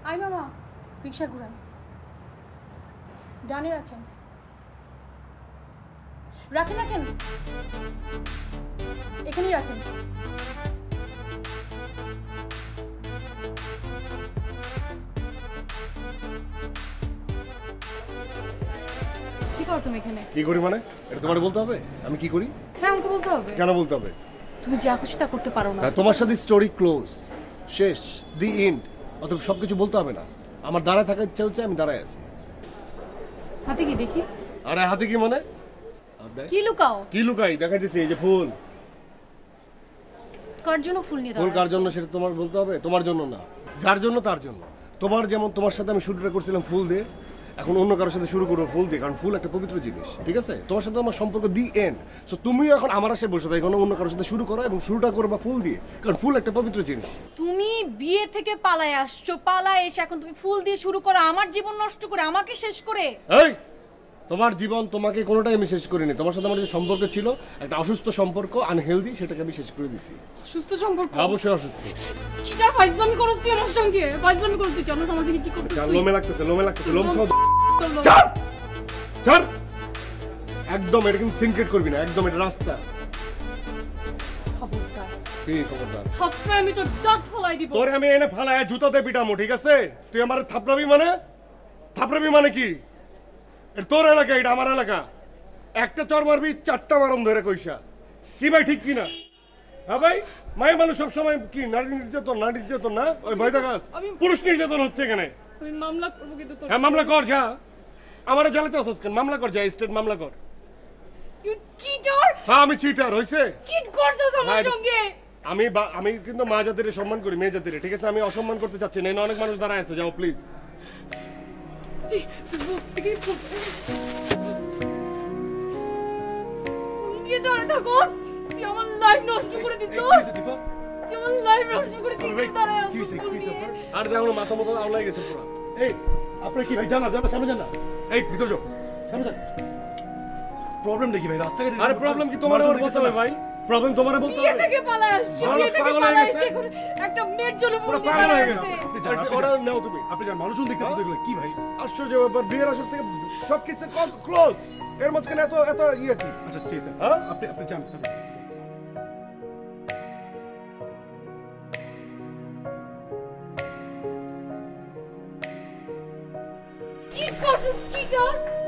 I মামা রিক্সা ঘুরান, ডানে রাখেন রাখেন রাখেন, এখানেই রাখেন। কি করো তুমি এখানে? কি করি মানে? এটা তোমার বলতে হবে আমি কি করি? হ্যাঁ আমাকে বলতে হবে। কেন বলতে হবে? তুমি যা খুশি তা করতে পারো না। তোমার সাথে স্টোরি ক্লোজ, শেষ, দি এন্ড। অতএব সবকিছু বলতে হবে না। আমার দাঁড়ায় থাকার ইচ্ছা হচ্ছে, আমি দাঁড়ায় আছি। হাতে কি দেখি? আরে হাতে কি মানে? কি লুকাও? কি লুকাই? দেখাইতেছি এই যে ফুল। কার জন্য ফুল নিয়ে? ফুল কার জন্য সেটা তোমার বলতে হবে? তোমার জন্য না, যার জন্য তার জন্য। তোমার যেমন তোমার সাথে আমি শুরুটা করছিলাম ফুল দিয়ে, এখন অন্য কারোর সাথে শুরু করবো ফুল দিয়ে, কারণ ফুল একটা পবিত্র জিনিস, ঠিক আছে? তোমার সাথে আমার সম্পর্ক দি এন্ড। সো তুমিও এখন আমার আসে বসে থাকো, অন্য কারোর সাথে শুরু করো এবং শুরুটা করবা ফুল দিয়ে, কারণ ফুল একটা পবিত্র জিনিস। তুমি বিয়ে থেকে পালায় আসছো, পালায় এসে এখন তুমি ফুল দিয়ে শুরু করো, আমার জীবন নষ্ট করে, আমাকে শেষ করে। এই তোমার জীবন তোমাকে কোনোটাই আমি শেষ করিনি। তোমার সাথে আমার যে সম্পর্ক ছিল একটা অসুস্থ সম্পর্ক, আনহেলদি, সেটাকে আমি শেষ করে দিছি। সুস্থ সম্পর্ক? অবশ্যই অসুস্থ। চিটার ফাইজলামি করো তুই আমার সঙ্গে, ফাইজলামি করো তুই, জানো আমার কি করছিস? লোমে লাগতেছে, লোমে লাগতেছে, লোম সব ছাড় ছাড়। একদম এটা কিন্তু সিনক্রেট করবি না, একদম এটা রাস্তা। খবরদার। কি খবরদার? থাপড়ে আমি তো দাঁত ফলাই দিব। তোরে আমি এনে ফালায় জুতাতে পিটামো, ঠিক আছে? তুই আমার থাপড়াবি মানে? থাপড়াবি মানে কি? এটা তোর এলাকা, এটা আমার এলাকা। একটা চর মারবি, চারটা মারম ধরে কইসা। কি ভাই ঠিক কি না? হ্যাঁ ভাই, মায়ের মানুষ সবসময় কি নারী নির্যাতন, নারী নির্যাতন না? ওই ভয় দেখাস? পুরুষ নির্যাতন হচ্ছে এখানে। আমি মামলা করব কিন্তু তোর। হ্যাঁ মামলা কর, যা। আমারে জ্বালাতে আসছ কেন? মামলা কর, যা, স্টেট মামলা কর। You cheater. হ্যাঁ আমি চিটার, হইছে? চিট করছস আমার সঙ্গে। আমি কিন্তু মা জাতির সম্মান করি, মেয়ে জাতির, ঠিক আছে? আমি অসম্মান করতে চাচ্ছি না। এখানে অনেক মানুষ দাঁড়ায় আছে, যাও প্লিজ। নিয়ে দাঁড়া থাকোস, তুই আমার লাইফ নষ্ট করে দিছস। তুই আমার লাইফ নষ্ট করে দিছস, দাঁড়ায় আছিস। আর দেখো মাথা মতো আউলাই গেছে পুরো। এই আপনি কি ভাই জানা সামনে জানা? এই ভিতর যাও, সামনে যান। প্রবলেম দেখি ভাই রাস্তাঘাটে। আরে প্রবলেম কি তোমার বলতে হবে ভাই? প্রবলেম তোমারে বলতে হবে? বিয়ে থেকে পালায় আসছে, বিয়ে থেকে পালায় আসছে, একটা মেয়ের জন্য পুরো পাগল হয়ে গেছে। আপনি জান, ওরা নাও তুমি। আপনি জান মানুষজন দেখতে তো এগুলো কি ভাই? আশ্চর্য ব্যাপার, বিয়ের আসর থেকে সবকিছু ক্লোজ, এর মাঝখানে এত এত ইয়ে কি? আচ্ছা ঠিক আছে, হ্যাঁ আপনি জান। কি করছিস চিটার?